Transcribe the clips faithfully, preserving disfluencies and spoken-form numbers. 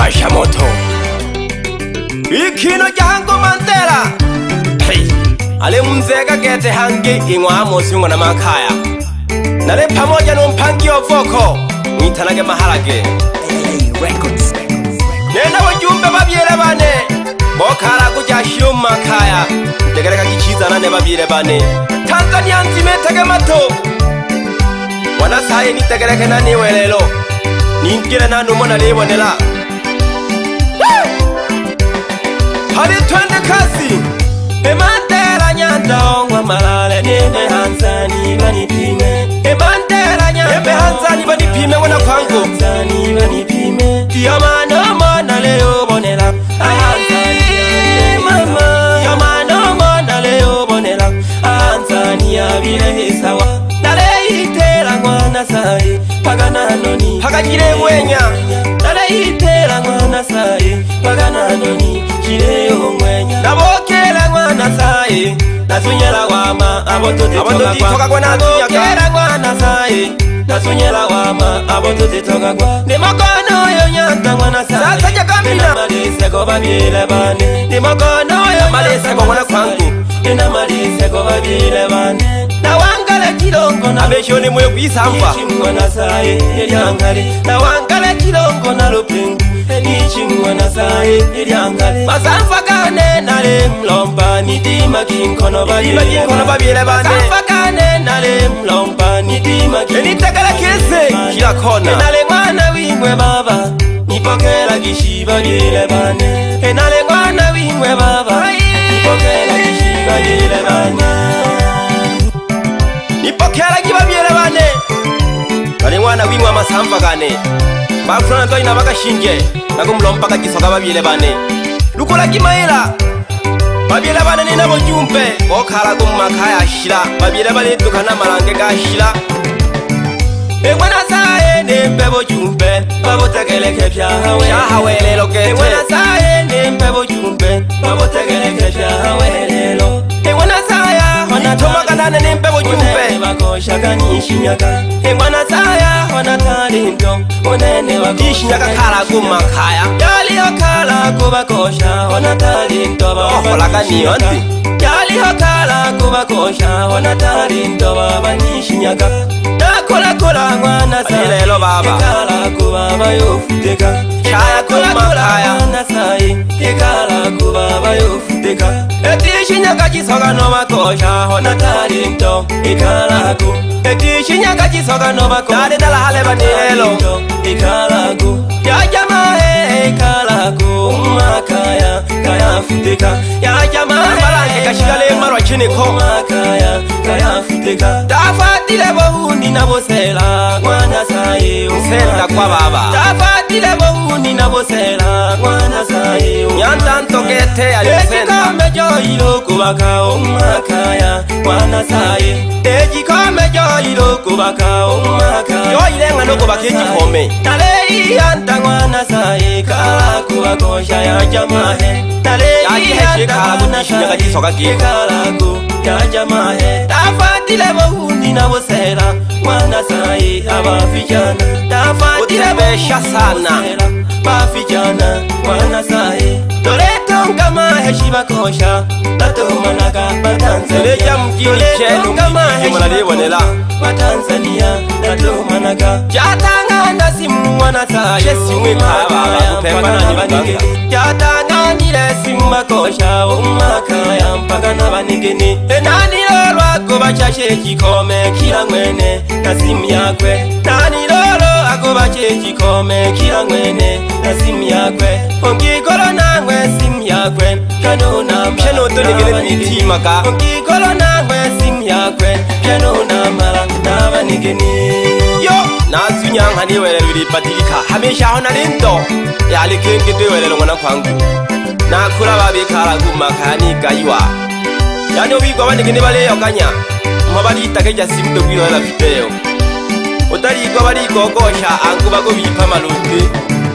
washa moto ikino jango Mandela hey ale mzega gete hangi ingwa mosi ngona makaya nale pamoja no mpangi ovoko mwitanage maharage records nena wajumbe babyere bane bokara kuja shuma kaya tegereka kichiza nane babyere bane Tanzania nzimetege mato wana saye nitegereke nani welelo ninkire nanu mona lebonela hali twende kasi e Mandela nyandongwa malale nene Hanzani banipime e Mandela nyandongwa Hanzani banipime wana kwangu Hanzani banipime yamano mona leo bonela Hanzani mama yamano mona leo bonela Hanzani abile sawa nale itera mwana sai pagana noni pagajire wenya nale itera mwana sai pagana noni jire omwenya nabokera mwana sai nasunyela wama abotote toka kwa nabokera mwana sai nasunyela wama abotote toka kwa ni makono yo nyanda mwana sai sasa jakamina malise ko babyele bane ni makono yo malise ko mwana kwangu ina malise ko babyele bane na wangala kilongo na beshoni mwe kwisamba chimwana sai elyankale na wangala kilongo na lupingu eni chimwana sai elyankale basamfa kane nale mlomba nidima kinkono babyele kinkono babyele bane basamfa kane nale mlomba nidima kinkono eni tegala kese kila kona nale mwana wimwe baba nipokela kishiba babyele bane enale mwana wimwe baba nipokela kishiba babyele bane nipokela kibabyele bane kale mwana wimwe amasamva kane bafuna ndo ina bakashinje nakumlompa kakisoka babyele bane lukola kimaila babyele bane ni nabo jumpe okhala kumakaya shira babyele bane tukana malange gashira e mwana saye nembe bo jumpe babotegeleke byahawe byahawe lelo kete e mwana saye nembe bo jumpe babotegeleke byahawe lelo e mwana saya hona tomakanane nembe bo jumpe bakosha kanishinyaga e mwana saya hona talento onene bakishinyaga khala kumakaya yali okhala kubakosha hona talento bahola kaniyonzi yali okhala kubakosha hona talento babanishinyaga nakola kola mwana sai lelo baba kala kubaba yofuteka chaya kumakaya mwana sai kala kubaba yofuteka etishinyaga kisoga no bakosha hona talento ikala ku etishinyaga kisoga no bakosha dale dala hale banelo ikala ku ya jamaa e kala ku makaya kaya futeka ya jamaa malange kashigale marwa chini ko makaya kaya futeka tafatile bohuni na bosela mwana sai usenda kwa baba tafatile bohuni na bosela mwana sai nyanda ntokete alisenda mejoilo kubaka umakaya mwana sai ejikome joilo kubaka umakaya yoilenga no kubaka ejikome tale yanta mwana sai kala kubakosha ya jamaa he tale yanta mwana sai kajisoka kala ku ya jamaa he tafatile bohuni na bosela mwana sai abafijana tafatile besha sana bafijana mwana sai toleto ngama heshiba kosha natomanaga batanzania mjini chenu ngama heshiba libonela batanzania natomanaga jatanga ndasimu mwana sai yesimwe baba kupepana ni banige jatanga nile simba kosha umakaya mpaka na banigeni enani lolwa kubachashe kikome kila mwene nasimu yakwe nani lolo akobache kikome kila mwene nasimu yakwe ongikolo nangwe simu yakwe kanona msheno tonigele nitima ka ongikolo nangwe simu yakwe kanona mala nabanigeni yo nasunyanga ni wele bili patilika hamisha hona lindo yali kenge de wele ngona kwangu nakula babikala kumakani gaiwa yani obigwa banigeni bale yokanya mabali takeja simu de kwilo la video utari kwa bali kokosha ankuba go bipa maluti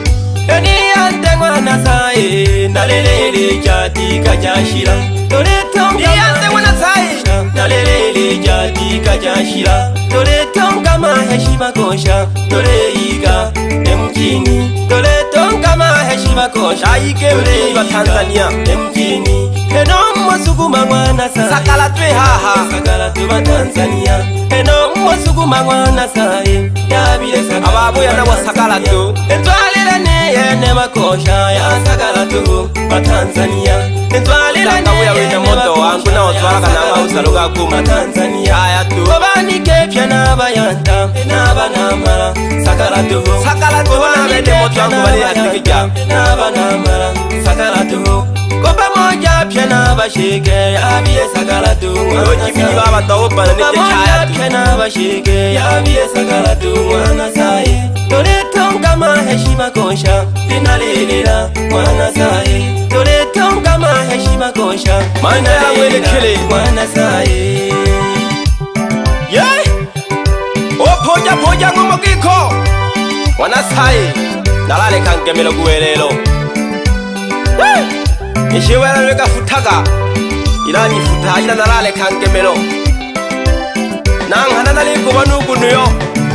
eni ante mwana sai nalelele jati kajashira toleto ni ante mwana sai nalelele jati kajashira toleto kama heshima kosha toleiga emkini toleto kama heshima makosha aike mjini wa Tanzania mjini eno mwasukuma mwana saye sakala twe haha sakala twe wa Tanzania eno mwasukuma mwana saye yabile sakala ababu ya na wasakala tu entwalila ne yene makosha ya sakala tu wa Tanzania entwalila ne yene moto wangu na otwala kana mausalo ga kuma Tanzania aya tu babani kepya na bayanta na banamara sakala tu sakala tu na bede moto wangu bali atikija na banamara sakala tu kopa moja pya na bashike yabiye sakala tu ojibini baba tawo bana ne chaya tu pya na bashike yabiye sakala tu mwana saye tole tonga maheshima kosha linalilila mwana saye tole tonga maheshima kosha mana ya wele kile mwana saye yeah opoja poja ngomokiko mwana saye nalale kangemelo kuwelelo nishiwela lweka futaga ila nifuta ila nalale kangemelo nanghana nalikuba nukunuyo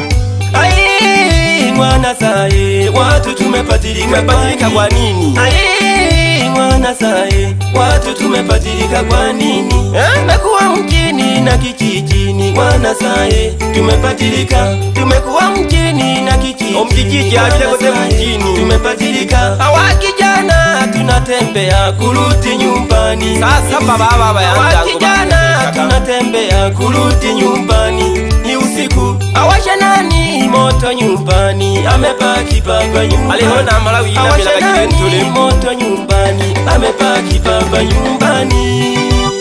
ai mwana saye watu tumepatilika tumepatilika kwa nini ai mwana saye watu tumepatilika kwa nini eh? Tumekuwa mjini na kijijini mwana saye tumepatilika tumekuwa mjini na kijijini omjijiji abile kote mjini tumepatilika hawa kijana tunatembea kurudi nyumbani sasa baba baba hawa kijana tunatembea kurudi nyumbani ni usiku awasha nani moto nyumbani amepaki baba nyumbani alihona malawi ina bila kajentule moto nyumbani amepaki baba nyumbani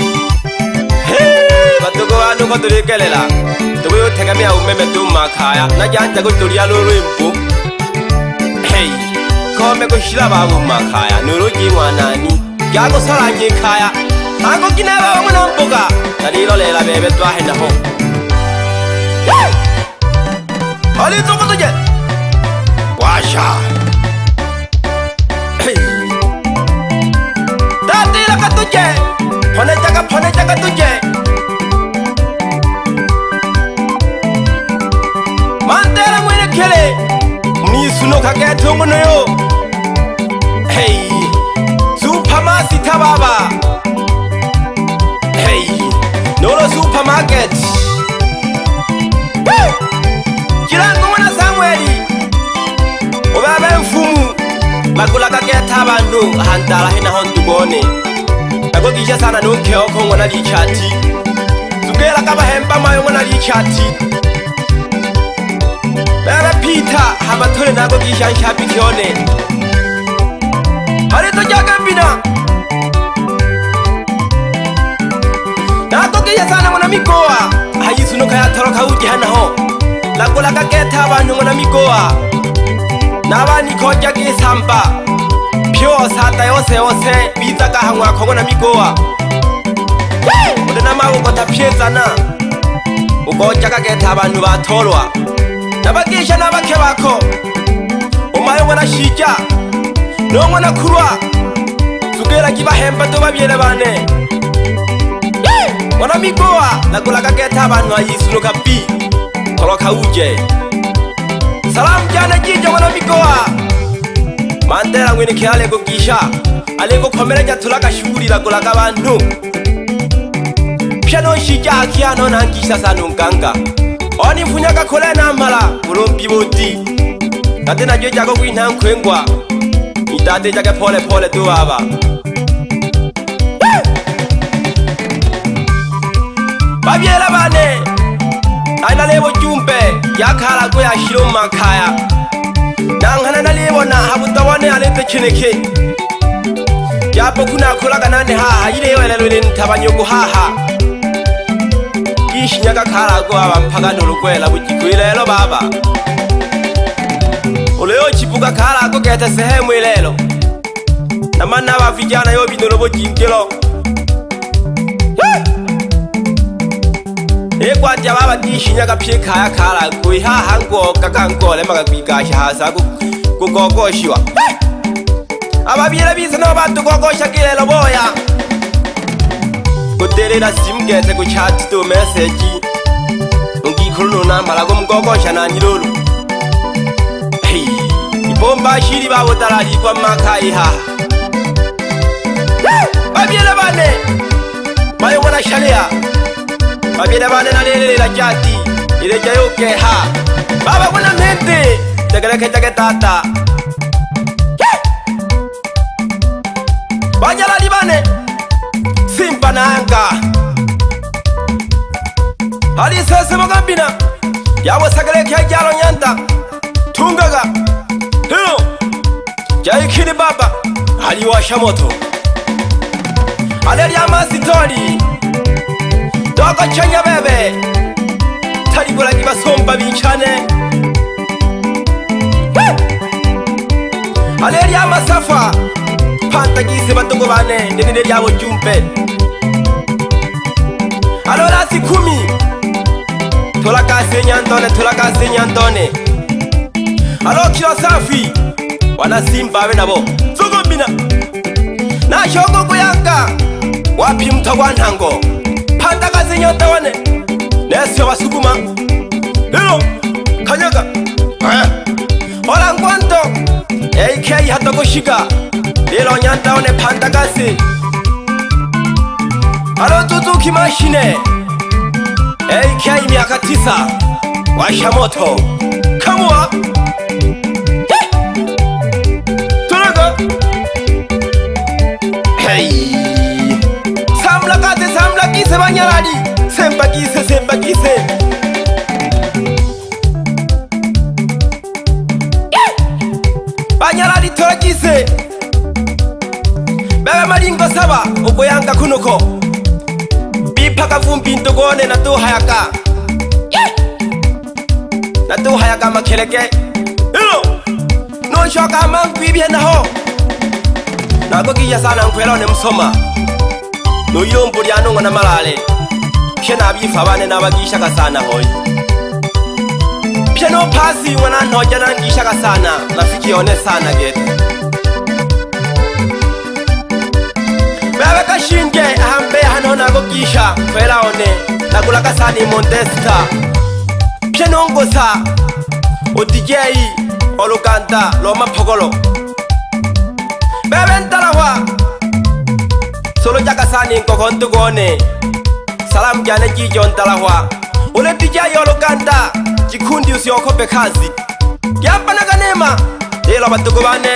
batuko wanu ko tulekelela tuwe utegemea umeme tumakaya najanja kutulia lolwembo hey kome kushira babu makaya nuruji mwanani yago saranje kaya ako kinaba mwana mboga nalilo lela bebe twahenda ho ali toko tuje washa hey tatila katuje pone jaga pone jaga tuje Mandela mwene kele Mnisuno kageto mwono yo Hey Supermarket baba Hey Nolo supermarket Hey Jirango mwana Samueli Obabe mfumu Bagula kageta abantu Handala hena hondugone Nago gisha sana nuke oko mwana lichati Zugela kaba hemba mayo mwana lichati Bebe Peter hamatole nago gisha nshapi kione Harito jaga mbina Nago gisha sana mwana mikoa Hayisunuka ya toroka uji hana ho Lagula kageta abantu mwana mikoa Nabani koja gisamba Pyo sata yose yose Bizaga hangwa kongo na mikoa Udena mabu kota piezana Ugoja kageta abantu batolwa Nabagisha nabake bako Umayo mwana shija No mwana kurwa Zugera kiba hemba doba biele bane Mwana mikoa Nagula kageta abantu ayisunuka bi Toloka uje Salam jana jinja mwana mikoa Mandela mwini kia alego gisha Alego komereja tulaka shuguri lagulaga bantu Piano shija akiano na ngisha sanu nganga Oni mfunyaga kole na mala Mulumbi boti Nate na jwe jago kuina nkwengwa Itate jage pole pole tu baba Babiela bane Aina lebo jumpe Yakala kwe ya shiro makaya Nangana na lebo na habutawane alete chineke Yapo kuna kulaga nane haha Ile wele lwele ntabanyogu haha Kishinyaga karago aba mpaga nulukwela Bujikwilelo baba Uleo chipuga karago kete sehemu ilelo Namana wa vijana yo binolobo jingilo Ekwa tia baba kishinyaga pye kaya karago Ihaha ngo kakangole maga kwigasha hasa kukogoshiwa Ababiela biza no batukogosha kilelo boya Kuterera simgete ku chat to message Ngikulu nambala kumgogosha na nilulu Hey Pomba shiri babo dalali kwa makai ha babyele bane bayo wana shalia babyele bane na lele la jati ile jayo ke ha baba kuna mente tegele ke tage tata banyala libane simba nanga ali sese mogambina yawo sagale ke jalo nyanda tungaga hino jai kini baba ali washa moto ale ya masitori dogo chanya bebe tari gola kiba somba bichane ale ya masafa panta kise batongo bane ndene yabo jumpe alo la sikumi tola kase nyandone tola kase nyandone alo kilo safi wana simba we nabo zogombina na shoko kuyanga wapi mtagwa ntango panda kazi nyota wane nesyo basuguma lero kanyaga ola ngwanto A K hata kushika lero nyanta wane panda kazi alo tutuki mashine A K miaka tisa washa moto kamua samla kate samla kise banyaladi semba kise semba kise banyaladi tora kise bebe maringo saba ukoyanga kunuko bipaka vumbi ndogone na tu hayaka na tu hayaka makeleke ilo no shoka mangu ibye naho nago kiya sana nkwela ne msoma no yombo lyano ngana malale shena bifa bane nabagisha kasana hoyi piano pasi wana ntoja nangisha kasana nafikione sana gete baba kashinge ahambe hano nago gisha kwela one nagula kasani Montesta piano ngosa o D J olukanda lo mapogolo bebe ntalawa solo jaka sani nkokontu gone salam jane jijo ntalawa ule D J olukanda jikundi usiokope kazi yapa na ganema lelo batuko bane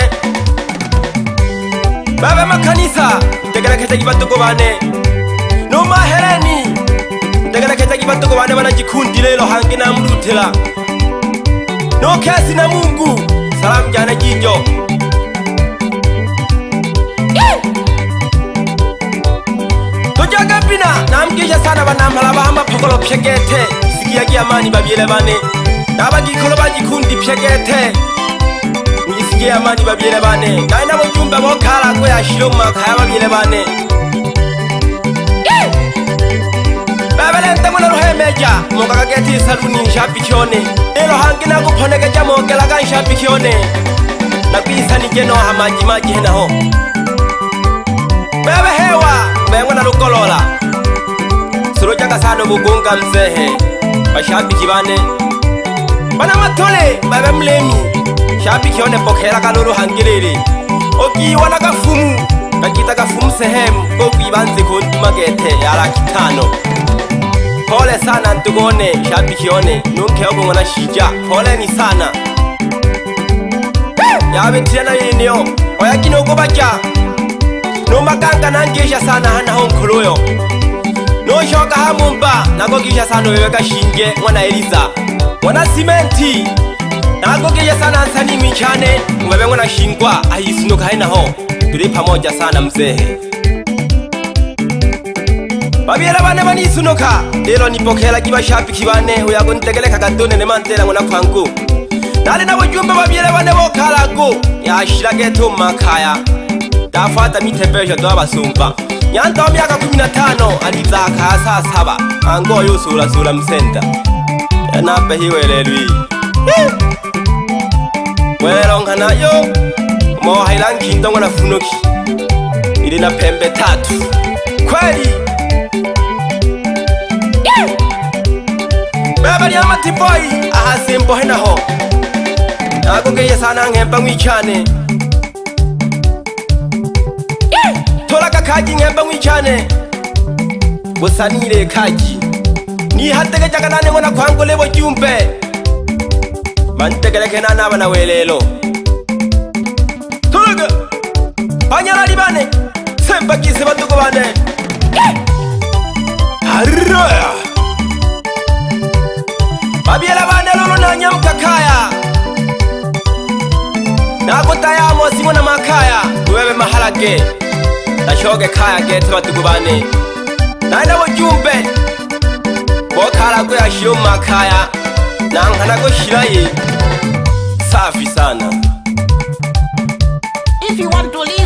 bebe makanisa ntegele kete batuko bane no mahereni ntegele kete batuko bane bana jikundi lelo hangina mrutela no kesi na Mungu salam jane jijo tujaga pina namgisha sana banamala bahamba pokolo pyegete sikia giamani babyele bane nabagikolo bagikundi pyegete ngisikia amani babyele bane naina bojumba bokala ko yashiroma kaya babyele bane babele ntamuna rohemeja mokaga geti saluni shapikione elo hangina kuponeke jamogela ga shapikione nakwisa nigeno hamaji maji henaho bebe hewa bengo na lukolola suroja kasano bugunga mzehe bashabiki bane bana matole bebe mlemi shabiki one pokera kanuru hangiriri oki wana gafumu kakita gafumu sehemu gogi banze kuntuma gete yara kitano pole sana ntugone shabiki one nunke ogo ngona shija pole ni sana yabe tiana yinyo oyakino gobaja no maganga nangisha sana hana honkoloyo no shoka hamumba nago gisha sana wewe kashinge mwana Eliza mwana simenti nago gisha sana ansani michane mwebe mwana shingwa ahisinuka haina ho tuli pamoja sana mzehe babyela bane banisunuka lelo nipokela kiba shabiki bane uyago ntegeleka gadone ne mantela ngona kwangu nale nabo jumba babyela bane bokalago yashira geto makaya dafata mitebesha ndo abasumba nyanda wa miaka kumi na tano alizaka saa saba ango yusura sura msenta yanape hiwelelwi welonga nayo mo hailanki ndongo na funuki ili na pembe tatu kweli baba ni amati boy ahasimbo henaho nakongeye sana nkemba ngwichane tola kakagi nkemba ngwichane busanire kaji ni hatege jaganane ngona kwangu lebo jumpe mantegeleke nana bana welelo tolaga banyala libane semba kise batuko bane haraya babiela bane lolo na nyamka kaya nakotaya mosimo na makaya wewe mahalage nashoge kaya gete batuko bane naina wajumbe bokala kwa yashio makaya nankana go shiraye safi sana. If you want to leave